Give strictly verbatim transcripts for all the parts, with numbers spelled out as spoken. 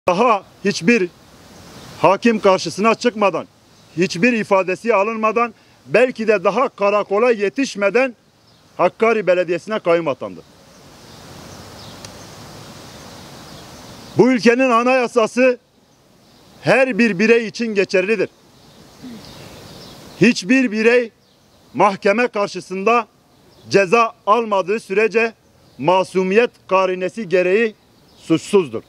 Daha hiçbir hakim karşısına çıkmadan, hiçbir ifadesi alınmadan, belki de daha karakola yetişmeden Hakkari Belediyesi'ne kayyum atandı. Bu ülkenin anayasası her bir birey için geçerlidir. Hiçbir birey mahkeme karşısında ceza almadığı sürece masumiyet karinesi gereği suçsuzdur.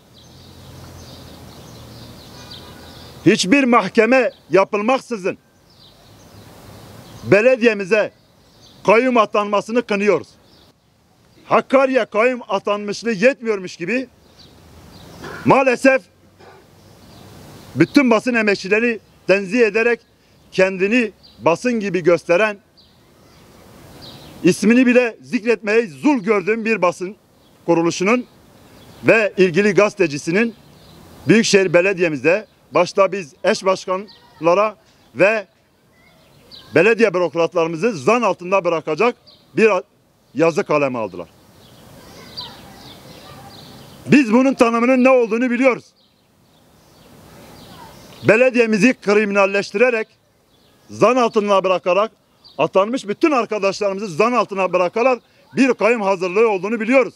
Hiçbir mahkeme yapılmaksızın belediyemize kayyum atanmasını kınıyoruz. Hakkari'ye kayyum atanmışlığı yetmiyormuş gibi maalesef bütün basın emekçileri tenzih ederek kendini basın gibi gösteren, ismini bile zikretmeye zul gördüğüm bir basın kuruluşunun ve ilgili gazetecisinin Büyükşehir Belediye'mizde başta biz eş başkanlara ve belediye bürokratlarımızı zan altında bırakacak bir yazı kaleme aldılar. Biz bunun tanımının ne olduğunu biliyoruz. Belediyemizi kriminalleştirerek, zan altına bırakarak, atanmış bütün arkadaşlarımızı zan altına bırakarak bir kayyum hazırlığı olduğunu biliyoruz.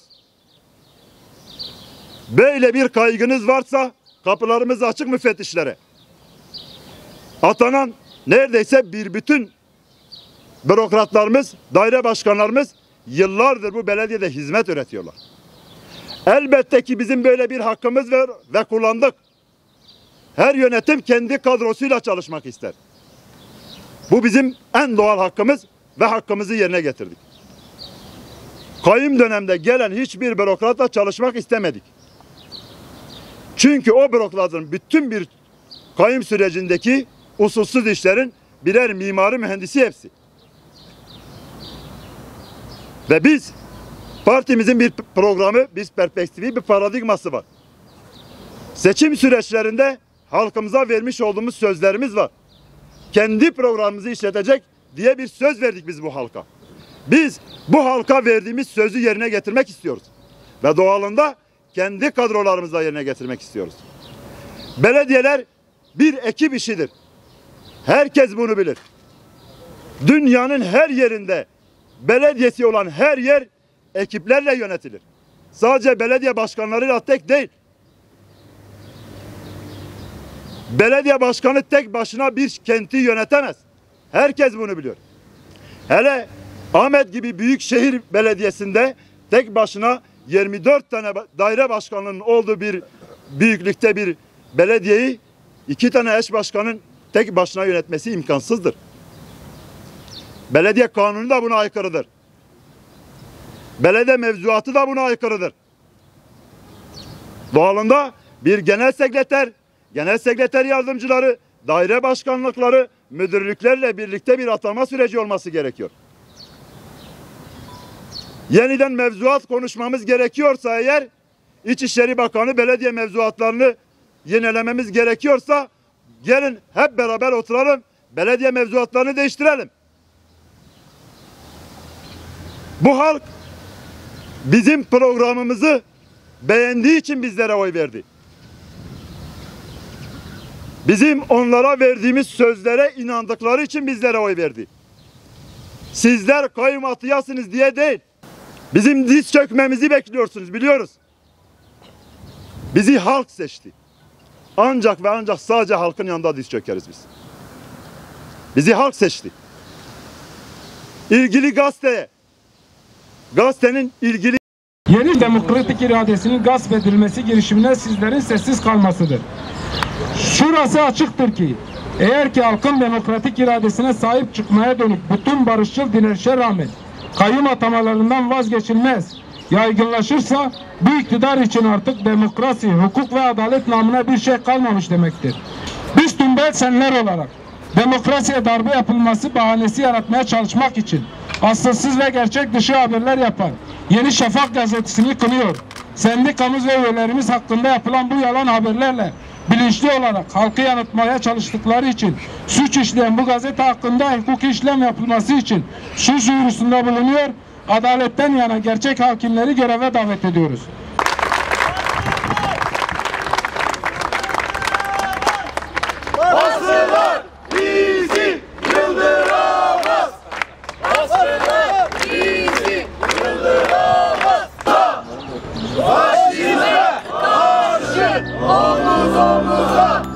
Böyle bir kaygınız varsa kapılarımız açık müfettişlere. Atanan neredeyse bir bütün bürokratlarımız, daire başkanlarımız yıllardır bu belediyede hizmet üretiyorlar. Elbette ki bizim böyle bir hakkımız var ve kullandık. Her yönetim kendi kadrosuyla çalışmak ister. Bu bizim en doğal hakkımız ve hakkımızı yerine getirdik. Kayyum dönemde gelen hiçbir bürokratla çalışmak istemedik. Çünkü o bürokratın bütün bir kayyum sürecindeki usulsüz işlerin birer mimarı mühendisi hepsi. Ve biz partimizin bir programı, bir perspektifi, bir paradigması var. Seçim süreçlerinde halkımıza vermiş olduğumuz sözlerimiz var. Kendi programımızı işletecek diye bir söz verdik biz bu halka. Biz bu halka verdiğimiz sözü yerine getirmek istiyoruz. Ve doğalında kendi kadrolarımızla yerine getirmek istiyoruz. Belediyeler bir ekip işidir. Herkes bunu bilir. Dünyanın her yerinde belediyesi olan her yer ekiplerle yönetilir. Sadece belediye başkanlarıyla tek değil. Belediye başkanı tek başına bir kenti yönetemez. Herkes bunu biliyor. Hele Ahmet gibi büyük şehir belediyesinde tek başına yirmi dört tane daire başkanının olduğu bir büyüklükte bir belediyeyi iki tane eş başkanın tek başına yönetmesi imkansızdır. Belediye kanunu da buna aykırıdır. Belediye mevzuatı da buna aykırıdır. Doğalında bir genel sekreter, genel sekreter yardımcıları, daire başkanlıkları, müdürlüklerle birlikte bir atama süreci olması gerekiyor. Yeniden mevzuat konuşmamız gerekiyorsa eğer, İçişleri Bakanı belediye mevzuatlarını yenilememiz gerekiyorsa gelin hep beraber oturalım, belediye mevzuatlarını değiştirelim. Bu halk bizim programımızı beğendiği için bizlere oy verdi. Bizim onlara verdiğimiz sözlere inandıkları için bizlere oy verdi. Sizler kayyum atayasınız diye değil. Bizim diz çökmemizi bekliyorsunuz, biliyoruz. Bizi halk seçti. Ancak ve ancak sadece halkın yanında diz çökeriz biz. Bizi halk seçti. İlgili gazeteye, gazetenin ilgili yeni demokratik iradesinin gasp edilmesi girişimine sizlerin sessiz kalmasıdır. Şurası açıktır ki, eğer ki halkın demokratik iradesine sahip çıkmaya dönük bütün barışçıl direnişe rağmen kayyum atamalarından vazgeçilmez, yaygınlaşırsa bu iktidar için artık demokrasi, hukuk ve adalet namına bir şey kalmamış demektir. Biz tüm Belsenler olarak demokrasiye darbe yapılması bahanesi yaratmaya çalışmak için asılsız ve gerçek dışı haberler yapan Yeni Şafak gazetesini kınıyor. Sendikamız ve üyelerimiz hakkında yapılan bu yalan haberlerle bilinçli olarak halkı yanıltmaya çalıştıkları için suç işleyen bu gazete hakkında hukuki işlem yapılması için suç duyurusunda bulunuyor. Adaletten yana gerçek hakimleri göreve davet ediyoruz. Omuz omuza.